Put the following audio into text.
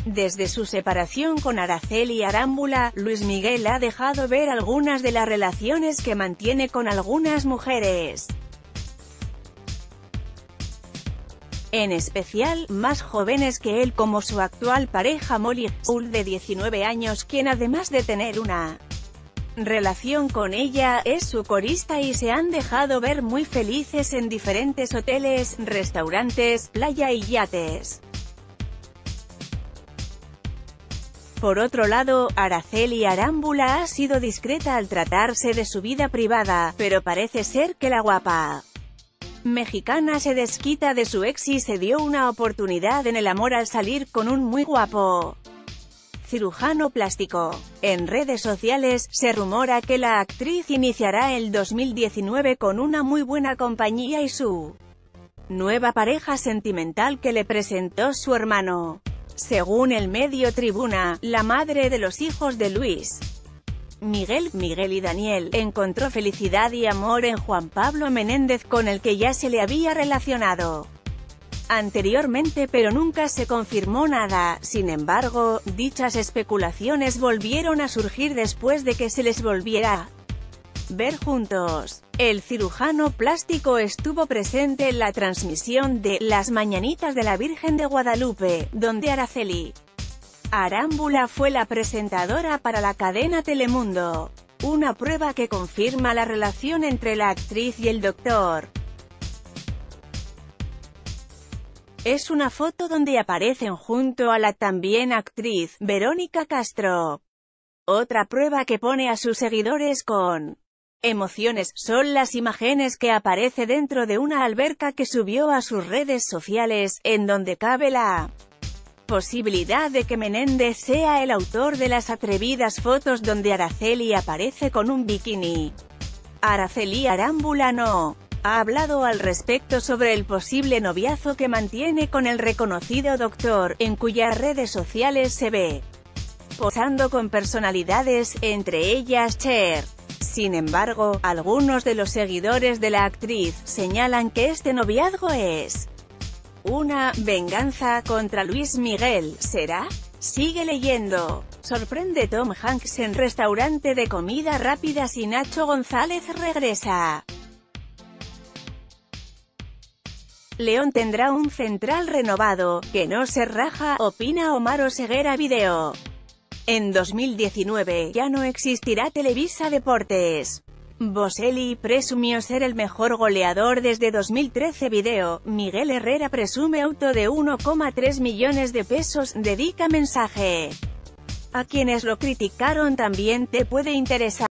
Desde su separación con Araceli Arámbula, Luis Miguel ha dejado ver algunas de las relaciones que mantiene con algunas mujeres. En especial, más jóvenes que él, como su actual pareja Molly Hull, de 19 años, quien además de tener una relación con ella, es su corista y se han dejado ver muy felices en diferentes hoteles, restaurantes, playa y yates. Por otro lado, Araceli Arámbula ha sido discreta al tratarse de su vida privada, pero parece ser que la guapa mexicana se desquita de su ex y se dio una oportunidad en el amor al salir con un muy guapo cirujano plástico. En redes sociales, se rumora que la actriz iniciará el 2019 con una muy buena compañía y su nueva pareja sentimental que le presentó su hermano. Según el medio Tribuna, la madre de los hijos de Luis Miguel y Daniel, encontró felicidad y amor en Juan Pablo Menéndez, con el que ya se le había relacionado anteriormente, pero nunca se confirmó nada. Sin embargo, dichas especulaciones volvieron a surgir después de que se les volviera a ver juntos. El cirujano plástico estuvo presente en la transmisión de Las Mañanitas de la Virgen de Guadalupe, donde Araceli Arámbula fue la presentadora para la cadena Telemundo. Una prueba que confirma la relación entre la actriz y el doctor. Es una foto donde aparecen junto a la también actriz, Verónica Castro. Otra prueba que pone a sus seguidores con emociones, son las imágenes que aparece dentro de una alberca que subió a sus redes sociales, en donde cabe la posibilidad de que Menéndez sea el autor de las atrevidas fotos donde Araceli aparece con un bikini. Araceli Arámbula no ha hablado al respecto sobre el posible noviazgo que mantiene con el reconocido doctor, en cuyas redes sociales se ve posando con personalidades, entre ellas Cher. Sin embargo, algunos de los seguidores de la actriz señalan que este noviazgo es una venganza contra Luis Miguel. ¿Será? Sigue leyendo. Sorprende Tom Hanks en restaurante de comida rápida si Nacho González regresa. León tendrá un central renovado, que no se raja, opina Omar Oseguera Video. En 2019, ya no existirá Televisa Deportes. Boselli presumió ser el mejor goleador desde 2013 Video. Miguel Herrera presume auto de 1,3 millones de pesos, dedica mensaje a quienes lo criticaron. También te puede interesar.